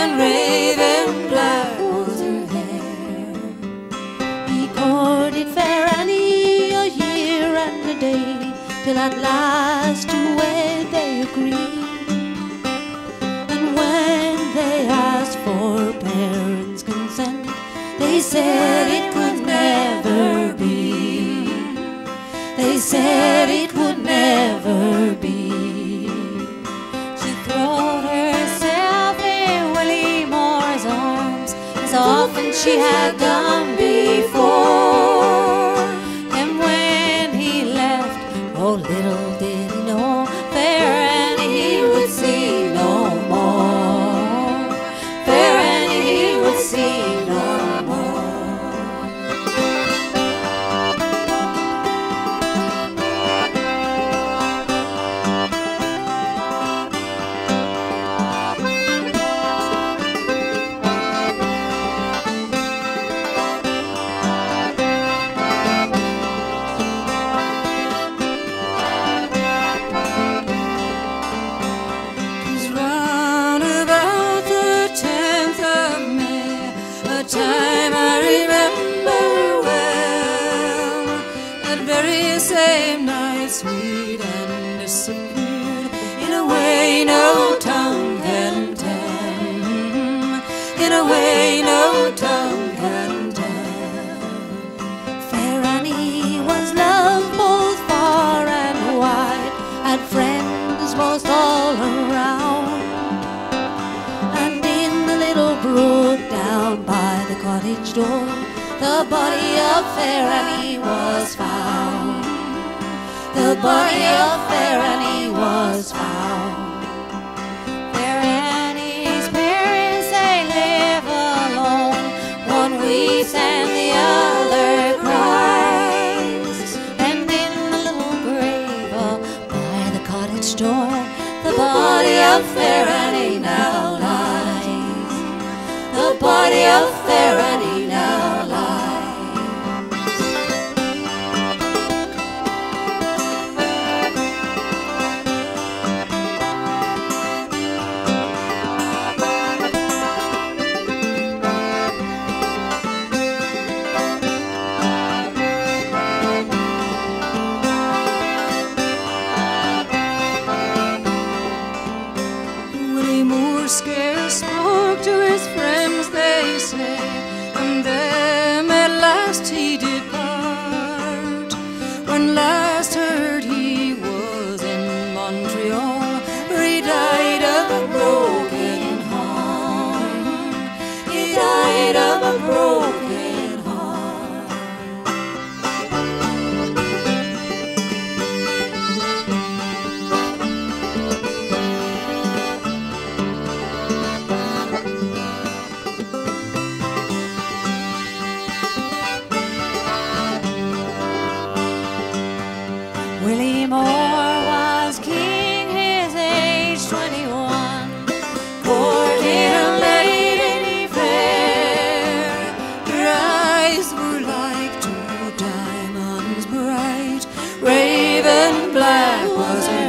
and raven black was her hair. He courted fair Annie a year and a day, till at last to wed they agreed. And when they asked for parents' consent, they said it could never be. They said it would never be. She throwed herself in Willie Moore's arms, as often she had done before. And when he left, oh, little did he know, fair Annie he would see no more. Fair Annie he would see no more. Time I remember well, that very same night, sweet and disappeared in a way no tongue can tell, in a way no tongue can tell. Fair Annie was loved both far and wide, had friends most all around, and in the little brook down by the cottage door, the body of fair Annie was found. The body of fair Annie was found. Fair Annie's parents, they live alone. One weeps and the other cries. And in the little grave by the cottage door, the body of fair Annie now lies. The body of fair Annie now lies. Willie Moore scarce spoke to his friends, they say, and them at last he did part. When last heard he was in Montreal, where he died of a broken heart. He died of a broken heart. Willie Moore was king, his age 21, courted a lady fair. Her eyes were like two diamonds bright, raven black was her